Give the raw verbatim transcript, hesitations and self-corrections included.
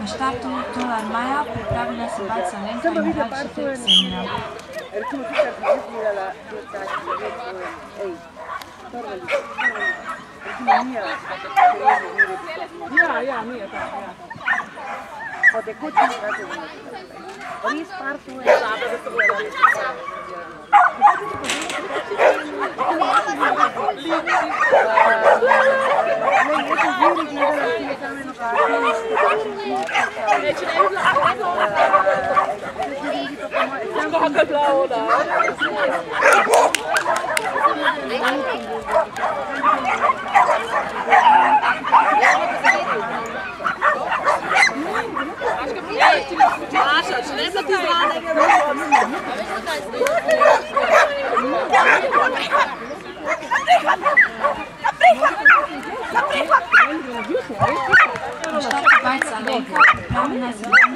Na štartu Tolar Maja pripravila se baca Lenka in mlajši Tek Senja. Recimo ti, kar sem jaz gledala, to je tak, ej, Trbovlje, Trbovlje, recimo Mija, Tereza, Mire, ja, ja, Mija, tak, ja. Po tekočem vratu vnaprej. Res par to je slabo, da se bo da več. Maša, če ne za ti zvane, gre do Na štartu bajca Lenka pripravila se